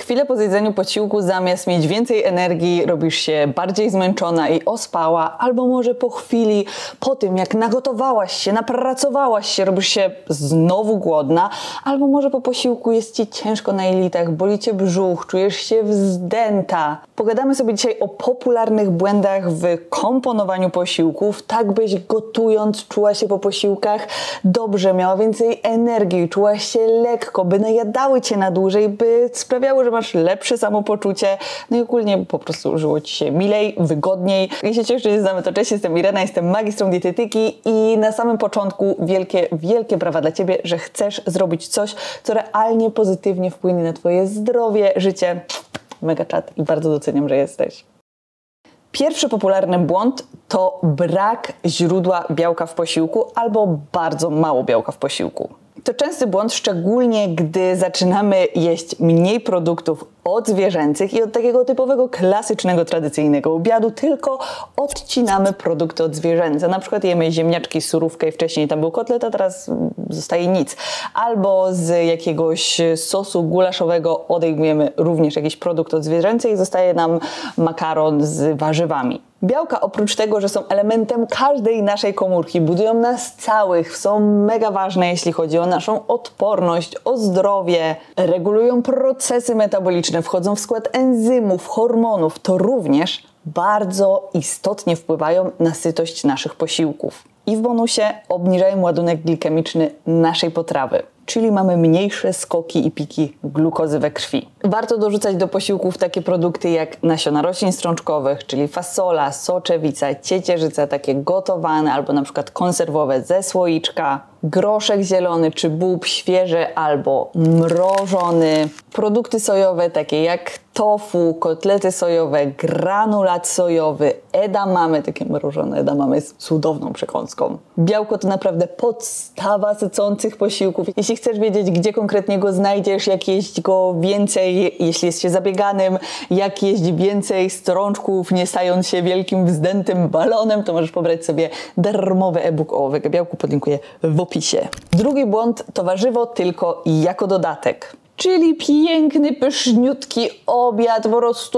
chwilę po zjedzeniu posiłku zamiast mieć więcej energii, robisz się bardziej zmęczona i ospała, albo może po chwili, po tym jak nagotowałaś się, napracowałaś się, robisz się znowu głodna, albo może po posiłku jest Ci ciężko na jelitach, boli Cię brzuch, czujesz się wzdęta. Pogadamy sobie dzisiaj o popularnych błędach w komponowaniu posiłków, tak byś gotując czuła się po posiłkach dobrze, miała więcej energii, czułaś się lekko, by najadały Cię na dłużej, by sprawiały, że masz lepsze samopoczucie, no i ogólnie po prostu żyło Ci się milej, wygodniej. Jeśli Cię jeszcze nie znamy, to cześć, jestem Irena, jestem magistrą dietetyki i na samym początku wielkie brawa dla Ciebie, że chcesz zrobić coś, co realnie pozytywnie wpłynie na Twoje zdrowie, życie. Mega czad i bardzo doceniam, że jesteś. Pierwszy popularny błąd to brak źródła białka w posiłku albo bardzo mało białka w posiłku. To częsty błąd, szczególnie gdy zaczynamy jeść mniej produktów odzwierzęcych i od takiego typowego, klasycznego, tradycyjnego obiadu tylko odcinamy produkty odzwierzęce. Na przykład jemy ziemniaczki, surówkę i wcześniej tam był kotlet, a teraz zostaje nic. Albo z jakiegoś sosu gulaszowego odejmujemy również jakiś produkt odzwierzęcy i zostaje nam makaron z warzywami. Białka oprócz tego, że są elementem każdej naszej komórki, budują nas całych, są mega ważne, jeśli chodzi o naszą odporność, o zdrowie, regulują procesy metaboliczne, wchodzą w skład enzymów, hormonów, to również bardzo istotnie wpływają na sytość naszych posiłków. I w bonusie obniżają ładunek glikemiczny naszej potrawy. Czyli mamy mniejsze skoki i piki glukozy we krwi. Warto dorzucać do posiłków takie produkty jak nasiona roślin strączkowych, czyli fasola, soczewica, ciecierzyca, takie gotowane albo na przykład konserwowe ze słoiczka, groszek zielony czy bób świeży albo mrożony, produkty sojowe takie jak tofu, kotlety sojowe, granulat sojowy, edamame, takie mrożone edamame jest cudowną przekąską. Białko to naprawdę podstawa sycących posiłków. Jeśli chcesz wiedzieć, gdzie konkretnie go znajdziesz, jak jeść go więcej, jeśli jest się zabieganym, jak jeść więcej strączków, nie stając się wielkim, wzdętym balonem, to możesz pobrać sobie darmowy e-book o białku, podlinkuję w opisie. Drugi błąd to warzywo tylko jako dodatek. Czyli piękny, pyszniutki obiad, po prostu,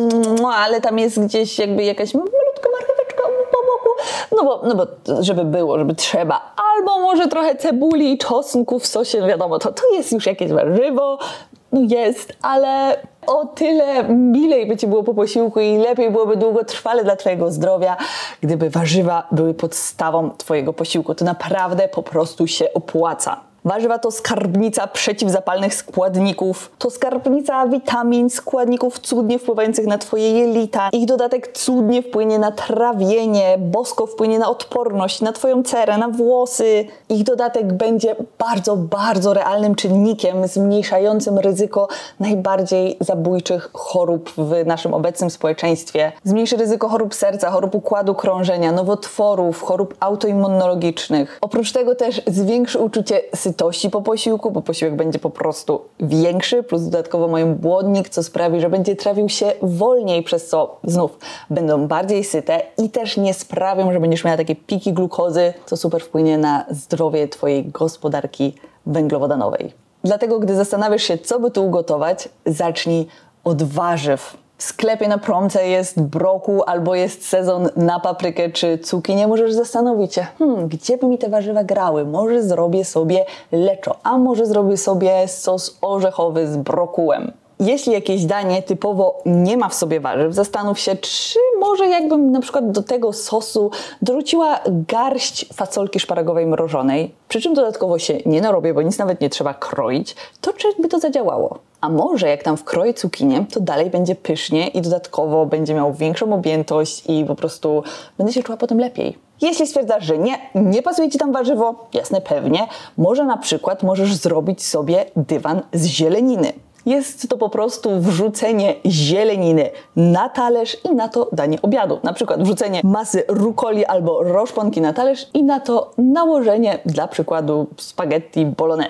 ale tam jest gdzieś jakby jakaś malutka marcheweczka po boku, no bo żeby było, żeby trzeba. Albo może trochę cebuli i czosnku w sosie, no wiadomo, to jest już jakieś warzywo, no jest, ale o tyle milej by Ci było po posiłku i lepiej byłoby długotrwale dla Twojego zdrowia, gdyby warzywa były podstawą Twojego posiłku. To naprawdę po prostu się opłaca. Warzywa to skarbnica przeciwzapalnych składników, to skarbnica witamin, składników cudnie wpływających na Twoje jelita. Ich dodatek cudnie wpłynie na trawienie, bosko wpłynie na odporność, na Twoją cerę, na włosy. Ich dodatek będzie bardzo, bardzo realnym czynnikiem zmniejszającym ryzyko najbardziej zabójczych chorób w naszym obecnym społeczeństwie. Zmniejszy ryzyko chorób serca, chorób układu krążenia, nowotworów, chorób autoimmunologicznych. Oprócz tego też zwiększy uczucie sytości po posiłku, bo posiłek będzie po prostu większy, plus dodatkowo mają błonnik, co sprawi, że będzie trawił się wolniej, przez co znów będą bardziej syte i też nie sprawią, że będziesz miała takie piki glukozy, co super wpłynie na zdrowie Twojej gospodarki węglowodanowej. Dlatego, gdy zastanawiasz się, co by tu ugotować, zacznij od warzyw. W sklepie na promce jest brokuł albo jest sezon na paprykę czy cukinię, możesz zastanowić się, gdzie by mi te warzywa grały? Może zrobię sobie leczo, a może zrobię sobie sos orzechowy z brokułem. Jeśli jakieś danie typowo nie ma w sobie warzyw, zastanów się, czy może jakbym na przykład do tego sosu dorzuciła garść fasolki szparagowej mrożonej, przy czym dodatkowo się nie narobię, bo nic nawet nie trzeba kroić, to czy by to zadziałało? A może jak tam wkroję cukinię, to dalej będzie pysznie i dodatkowo będzie miał większą objętość i po prostu będę się czuła potem lepiej. Jeśli stwierdzasz, że nie pasuje Ci tam warzywo, jasne, pewnie, może na przykład możesz zrobić sobie dywan z zieleniny. Jest to po prostu wrzucenie zieleniny na talerz i na to danie obiadu. Na przykład wrzucenie masy rukoli albo roszponki na talerz i na to nałożenie dla przykładu spaghetti bolognese.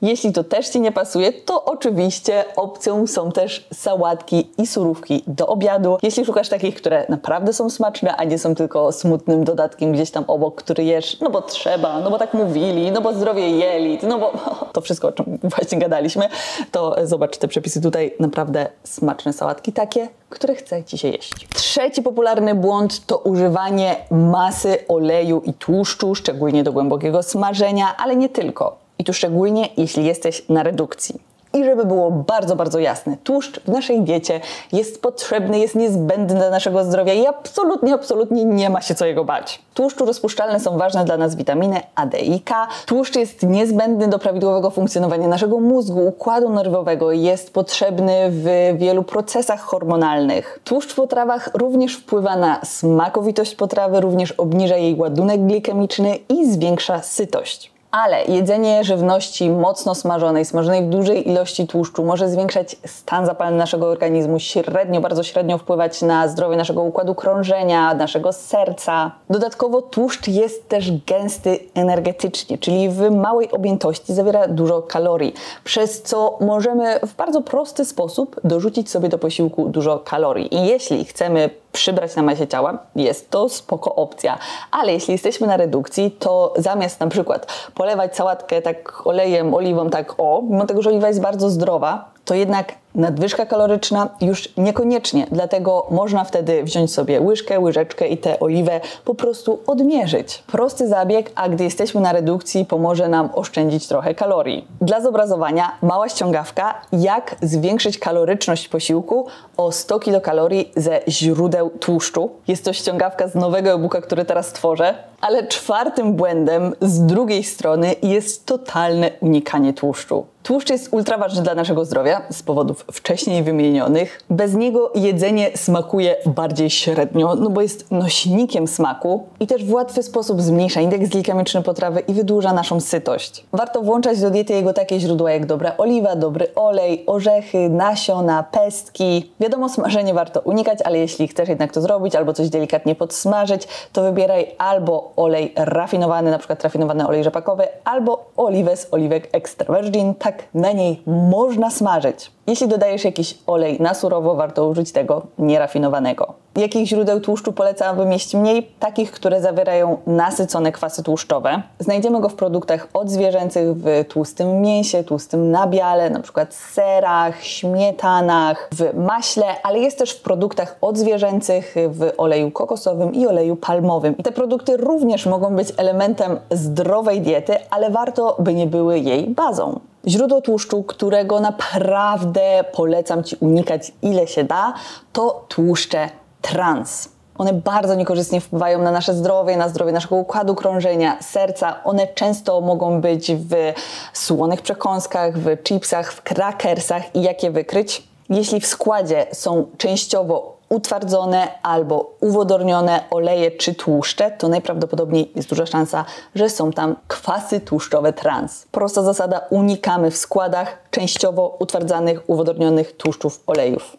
Jeśli to też Ci nie pasuje, to oczywiście opcją są też sałatki i surówki do obiadu. Jeśli szukasz takich, które naprawdę są smaczne, a nie są tylko smutnym dodatkiem gdzieś tam obok, który jesz, no bo trzeba, no bo tak mówili, no bo zdrowie jelit, no bo to wszystko, o czym właśnie gadaliśmy, to zobacz te przepisy tutaj, naprawdę smaczne sałatki, takie, które chce Ci się jeść. Trzeci popularny błąd to używanie masy, oleju i tłuszczu, szczególnie do głębokiego smażenia, ale nie tylko. I tu szczególnie, jeśli jesteś na redukcji. I żeby było bardzo, bardzo jasne, tłuszcz w naszej diecie jest potrzebny, jest niezbędny dla naszego zdrowia i absolutnie, absolutnie nie ma się co jego bać. Tłuszczu rozpuszczalne są ważne dla nas witaminy A, D i K. Tłuszcz jest niezbędny do prawidłowego funkcjonowania naszego mózgu, układu nerwowego, jest potrzebny w wielu procesach hormonalnych. Tłuszcz w potrawach również wpływa na smakowitość potrawy, również obniża jej ładunek glikemiczny i zwiększa sytość. Ale jedzenie żywności mocno smażonej w dużej ilości tłuszczu może zwiększać stan zapalny naszego organizmu, średnio, bardzo średnio wpływać na zdrowie naszego układu krążenia, naszego serca. Dodatkowo tłuszcz jest też gęsty energetycznie, czyli w małej objętości zawiera dużo kalorii, przez co możemy w bardzo prosty sposób dorzucić sobie do posiłku dużo kalorii. I jeśli chcemy przybrać na masie ciała, jest to spoko opcja. Ale jeśli jesteśmy na redukcji, to zamiast na przykład polewać sałatkę tak olejem, oliwą, tak mimo tego, że oliwa jest bardzo zdrowa, to jednak nadwyżka kaloryczna już niekoniecznie, dlatego można wtedy wziąć sobie łyżkę, łyżeczkę i tę oliwę po prostu odmierzyć. Prosty zabieg, a gdy jesteśmy na redukcji, pomoże nam oszczędzić trochę kalorii. Dla zobrazowania mała ściągawka, jak zwiększyć kaloryczność posiłku o 100 kilokalorii ze źródeł tłuszczu. Jest to ściągawka z nowego e-booka, który teraz tworzę, ale czwartym błędem z drugiej strony jest totalne unikanie tłuszczu. Tłuszcz jest ultra ważny dla naszego zdrowia z powodów wcześniej wymienionych. Bez niego jedzenie smakuje bardziej średnio, no bo jest nośnikiem smaku i też w łatwy sposób zmniejsza indeks glikemiczny potrawy i wydłuża naszą sytość. Warto włączać do diety jego takie źródła jak dobra oliwa, dobry olej, orzechy, nasiona, pestki. Wiadomo, smażenie warto unikać, ale jeśli chcesz jednak to zrobić albo coś delikatnie podsmażyć, to wybieraj albo olej rafinowany, na przykład rafinowany olej rzepakowy, albo oliwę z oliwek extra virgin, tak na niej można smażyć. Jeśli dodajesz jakiś olej na surowo, warto użyć tego nierafinowanego. Jakich źródeł tłuszczu polecam wymieć mniej? Takich, które zawierają nasycone kwasy tłuszczowe. Znajdziemy go w produktach odzwierzęcych, w tłustym mięsie, tłustym nabiale, na przykład serach, śmietanach, w maśle, ale jest też w produktach odzwierzęcych, w oleju kokosowym i oleju palmowym. I te produkty również mogą być elementem zdrowej diety, ale warto, by nie były jej bazą. Źródło tłuszczu, którego naprawdę polecam Ci unikać ile się da, to tłuszcze trans. One bardzo niekorzystnie wpływają na nasze zdrowie, na zdrowie naszego układu krążenia, serca. One często mogą być w słonych przekąskach, w chipsach, w krakersach i jak je wykryć? Jeśli w składzie są częściowo utwardzone albo uwodornione oleje czy tłuszcze, to najprawdopodobniej jest duża szansa, że są tam kwasy tłuszczowe trans. Prosta zasada, unikamy w składach częściowo utwardzanych, uwodornionych tłuszczów olejów.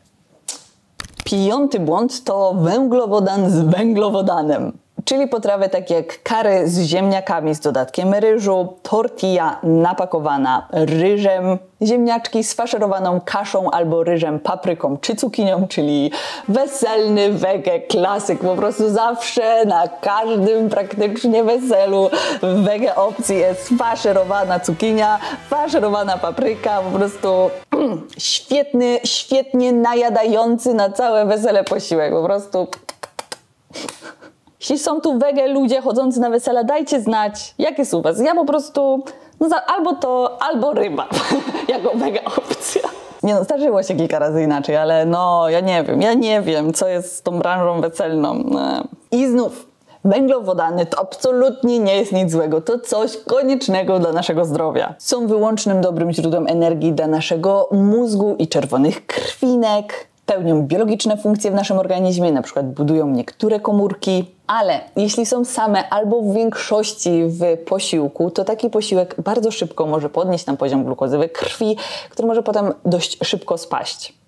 Piąty błąd to węglowodan z węglowodanem. Czyli potrawy takie jak curry z ziemniakami z dodatkiem ryżu, tortilla napakowana ryżem, ziemniaczki z faszerowaną kaszą albo ryżem, papryką czy cukinią, czyli weselny wege klasyk. Po prostu zawsze na każdym praktycznie weselu w wege opcji jest faszerowana cukinia, faszerowana papryka, po prostu świetny, świetnie najadający na całe wesele posiłek, po prostu. Jeśli są tu wege ludzie chodzący na wesela, dajcie znać, jak jest u Was. Ja po prostu, albo to, albo ryba, jako wege opcja. Nie no, zdarzyło się kilka razy inaczej, ale no, ja nie wiem, co jest z tą branżą weselną. I znów, węglowodany to absolutnie nie jest nic złego, to coś koniecznego dla naszego zdrowia. Są wyłącznym dobrym źródłem energii dla naszego mózgu i czerwonych krwinek. Pełnią biologiczne funkcje w naszym organizmie, na przykład budują niektóre komórki, ale jeśli są same albo w większości w posiłku, to taki posiłek bardzo szybko może podnieść nam poziom glukozy we krwi, który może potem dość szybko spaść.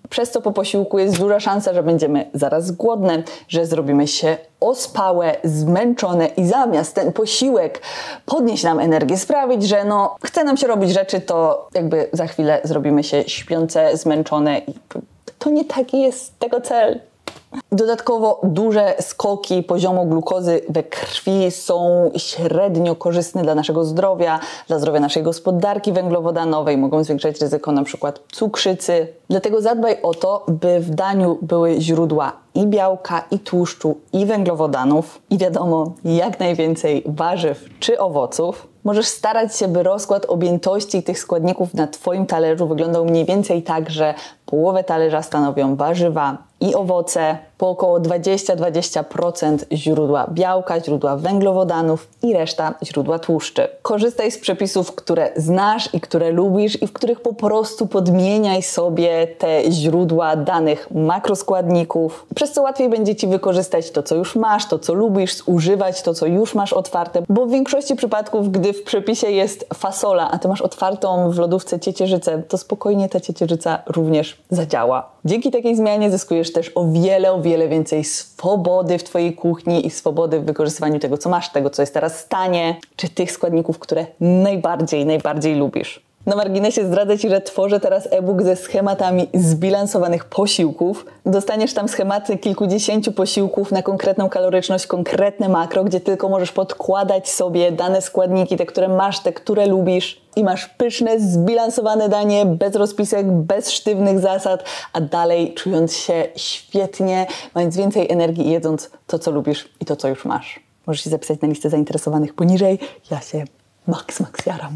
Przez co po posiłku jest duża szansa, że będziemy zaraz głodne, że zrobimy się ospałe, zmęczone i zamiast ten posiłek podnieść nam energię, sprawić, że chce nam się robić rzeczy, to jakby za chwilę zrobimy się śpiące, zmęczone i to nie taki jest tego cel. Dodatkowo duże skoki poziomu glukozy we krwi są średnio korzystne dla naszego zdrowia, dla zdrowia naszej gospodarki węglowodanowej, mogą zwiększać ryzyko na przykład cukrzycy. Dlatego zadbaj o to, by w daniu były źródła i białka, i tłuszczu, i węglowodanów. I wiadomo, jak najwięcej warzyw czy owoców. Możesz starać się, by rozkład objętości tych składników na Twoim talerzu wyglądał mniej więcej tak, że połowę talerza stanowią warzywa i owoce, po około 20-20% źródła białka, źródła węglowodanów i reszta źródła tłuszczy. Korzystaj z przepisów, które znasz i które lubisz i w których po prostu podmieniaj sobie te źródła danych makroskładników, przez co łatwiej będzie Ci wykorzystać to, co już masz, to, co lubisz, zużywać to, co już masz otwarte, bo w większości przypadków, gdy w przepisie jest fasola, a Ty masz otwartą w lodówce ciecierzycę, to spokojnie ta ciecierzyca również zadziała. Dzięki takiej zmianie zyskujesz też o wiele więcej swobody w Twojej kuchni i swobody w wykorzystywaniu tego, co masz, tego, co jest teraz tanie, czy tych składników, które najbardziej lubisz. Na marginesie zdradzę Ci, że tworzę teraz e-book ze schematami zbilansowanych posiłków. Dostaniesz tam schematy kilkudziesięciu posiłków na konkretną kaloryczność, konkretne makro, gdzie tylko możesz podkładać sobie dane składniki, te, które masz, te, które lubisz. I masz pyszne, zbilansowane danie, bez rozpisek, bez sztywnych zasad, a dalej czując się świetnie, mając więcej energii i jedząc to, co lubisz i to, co już masz. Możesz się zapisać na listę zainteresowanych poniżej. Ja się max jaram.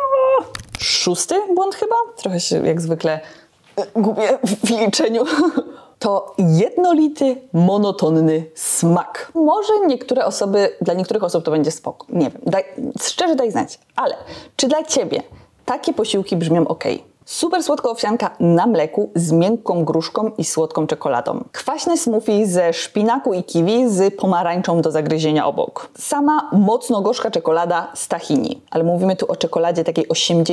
6. błąd chyba? Trochę się jak zwykle gubię w liczeniu. To jednolity, monotonny smak. Może dla niektórych osób to będzie spoko. Nie wiem, szczerze daj znać. Ale czy dla Ciebie takie posiłki brzmią ok? Super słodka owsianka na mleku z miękką gruszką i słodką czekoladą. Kwaśny smoothie ze szpinaku i kiwi z pomarańczą do zagryzienia obok. Sama mocno gorzka czekolada z tahini. Ale mówimy tu o czekoladzie takiej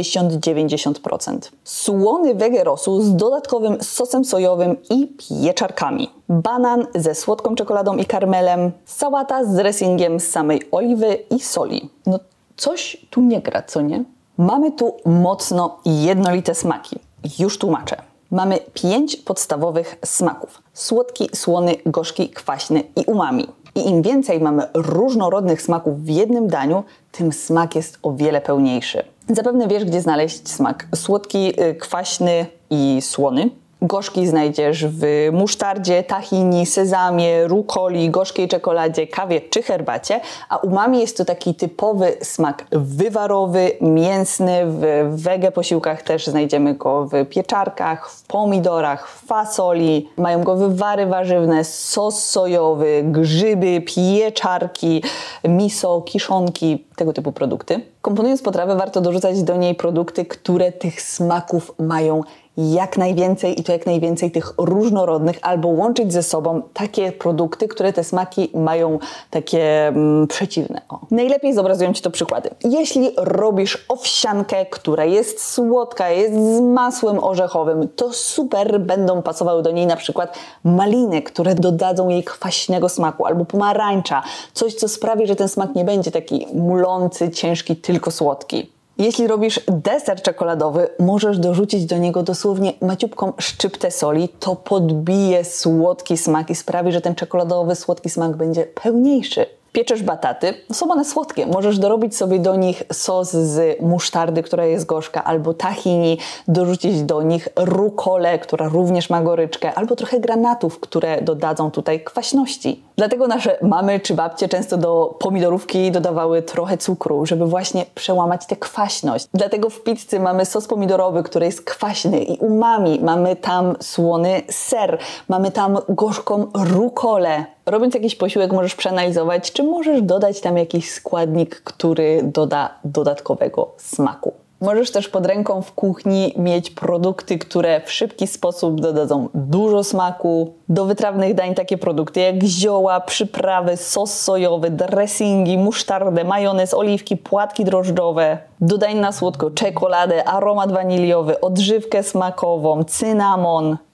80-90%. Słony wege rosu z dodatkowym sosem sojowym i pieczarkami. Banan ze słodką czekoladą i karmelem. Sałata z dressingiem z samej oliwy i soli. No coś tu nie gra, co nie? Mamy tu mocno jednolite smaki. Już tłumaczę. Mamy 5 podstawowych smaków. Słodki, słony, gorzki, kwaśny i umami. I im więcej mamy różnorodnych smaków w jednym daniu, tym smak jest o wiele pełniejszy. Zapewne wiesz, gdzie znaleźć smak słodki, kwaśny i słony. Gorzki znajdziesz w musztardzie, tahini, sezamie, rukoli, gorzkiej czekoladzie, kawie czy herbacie, a umami jest to taki typowy smak wywarowy, mięsny, w wege posiłkach też znajdziemy go w pieczarkach, w pomidorach, w fasoli, mają go wywary warzywne, sos sojowy, grzyby, pieczarki, miso, kiszonki, tego typu produkty. Komponując potrawę warto dorzucać do niej produkty, które tych smaków mają jak najwięcej i to jak najwięcej tych różnorodnych, albo łączyć ze sobą takie produkty, które te smaki mają takie przeciwne. Najlepiej zobrazują Ci to przykłady. Jeśli robisz owsiankę, która jest słodka, jest z masłem orzechowym, to super będą pasowały do niej na przykład maliny, które dodadzą jej kwaśnego smaku, albo pomarańcza, coś co sprawi, że ten smak nie będzie taki mulący, ciężki, tylko słodki. Jeśli robisz deser czekoladowy, możesz dorzucić do niego dosłownie maciupką szczyptę soli. To podbije słodki smak i sprawi, że ten czekoladowy słodki smak będzie pełniejszy. Pieczesz bataty, są one słodkie. Możesz dorobić sobie do nich sos z musztardy, która jest gorzka, albo tahini, dorzucić do nich rukolę, która również ma goryczkę, albo trochę granatów, które dodadzą tutaj kwaśności. Dlatego nasze mamy czy babcie często do pomidorówki dodawały trochę cukru, żeby właśnie przełamać tę kwaśność. Dlatego w pizzy mamy sos pomidorowy, który jest kwaśny i umami. Mamy tam słony ser, mamy tam gorzką rukolę. Robiąc jakiś posiłek możesz przeanalizować, czy możesz dodać tam jakiś składnik, który doda dodatkowego smaku. Możesz też pod ręką w kuchni mieć produkty, które w szybki sposób dodadzą dużo smaku. Do wytrawnych dań takie produkty jak zioła, przyprawy, sos sojowy, dressingi, musztardę, majonez, oliwki, płatki drożdżowe. Dodaj na słodko czekoladę, aromat waniliowy, odżywkę smakową, cynamon.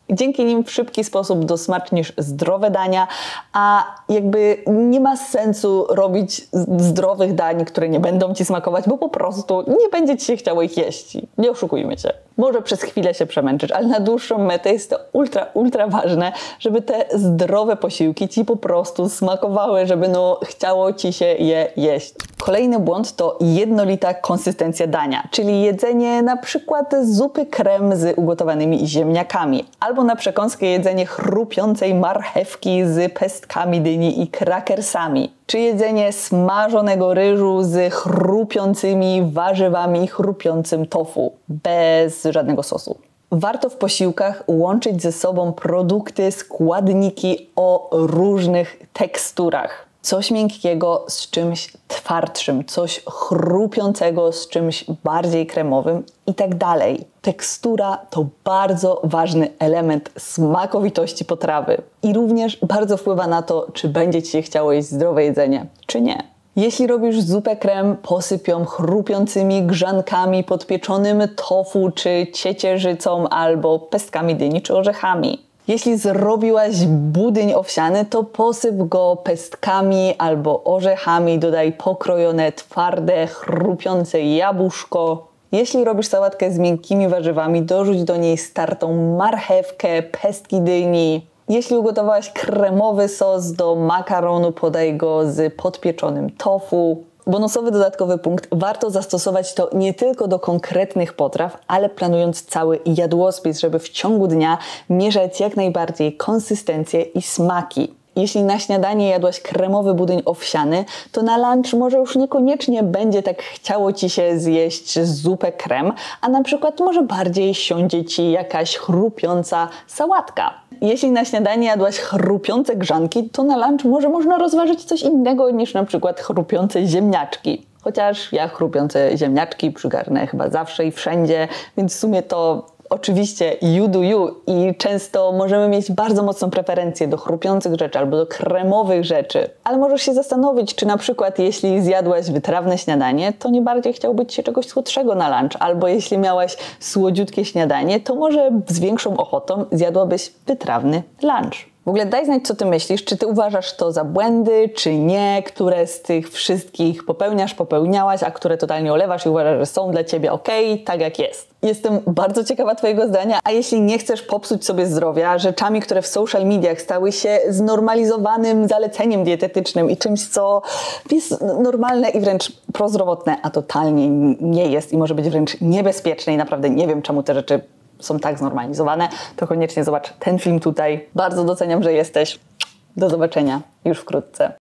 Dzięki nim w szybki sposób dosmacznisz zdrowe dania, a jakby nie ma sensu robić zdrowych dań, które nie będą Ci smakować, bo po prostu nie będzie Ci się chciało ich jeść. Nie oszukujmy się. Może przez chwilę się przemęczysz, ale na dłuższą metę jest to ultra ważne, żeby te zdrowe posiłki Ci po prostu smakowały, żeby chciało Ci się je jeść. Kolejny błąd to jednolita konsystencja dania, czyli jedzenie na przykład zupy krem z ugotowanymi ziemniakami, albo na przekąskę jedzenie chrupiącej marchewki z pestkami dyni i krakersami, czy jedzenie smażonego ryżu z chrupiącymi warzywami i chrupiącym tofu, bez żadnego sosu. Warto w posiłkach łączyć ze sobą produkty, składniki o różnych teksturach. Coś miękkiego z czymś twardszym, coś chrupiącego z czymś bardziej kremowym i tak dalej. Tekstura to bardzo ważny element smakowitości potrawy i również bardzo wpływa na to, czy będzie Ci się chciało jeść zdrowe jedzenie, czy nie. Jeśli robisz zupę krem, posyp ją chrupiącymi grzankami, podpieczonym tofu czy ciecierzycą albo pestkami dyni czy orzechami. Jeśli zrobiłaś budyń owsiany, to posyp go pestkami albo orzechami, dodaj pokrojone, twarde, chrupiące jabłuszko. Jeśli robisz sałatkę z miękkimi warzywami, dorzuć do niej startą marchewkę, pestki dyni. Jeśli ugotowałaś kremowy sos do makaronu, podaj go z podpieczonym tofu. Bonusowy dodatkowy punkt. Warto zastosować to nie tylko do konkretnych potraw, ale planując cały jadłospis, żeby w ciągu dnia mierzać jak najbardziej konsystencję i smaki. Jeśli na śniadanie jadłaś kremowy budyń owsiany, to na lunch może już niekoniecznie będzie tak chciało Ci się zjeść zupę krem, a na przykład może bardziej siądzie Ci jakaś chrupiąca sałatka. Jeśli na śniadanie jadłaś chrupiące grzanki, to na lunch może można rozważyć coś innego niż na przykład chrupiące ziemniaczki. Chociaż ja chrupiące ziemniaczki przygarnę chyba zawsze i wszędzie, więc w sumie to oczywiście you do you i często możemy mieć bardzo mocną preferencję do chrupiących rzeczy albo do kremowych rzeczy. Ale możesz się zastanowić, czy na przykład jeśli zjadłaś wytrawne śniadanie, to nie bardziej chciałby Ci się czegoś słodszego na lunch, albo jeśli miałaś słodziutkie śniadanie, to może z większą ochotą zjadłabyś wytrawny lunch. W ogóle daj znać, co Ty myślisz, czy Ty uważasz to za błędy, czy nie, które z tych wszystkich popełniałaś, a które totalnie olewasz i uważasz, że są dla Ciebie okej, tak jak jest. Jestem bardzo ciekawa Twojego zdania, a jeśli nie chcesz popsuć sobie zdrowia rzeczami, które w social mediach stały się znormalizowanym zaleceniem dietetycznym i czymś, co jest normalne i wręcz prozdrowotne, a totalnie nie jest i może być wręcz niebezpieczne i naprawdę nie wiem, czemu te rzeczy są tak znormalizowane, to koniecznie zobacz ten film tutaj. Bardzo doceniam, że jesteś. Do zobaczenia już wkrótce.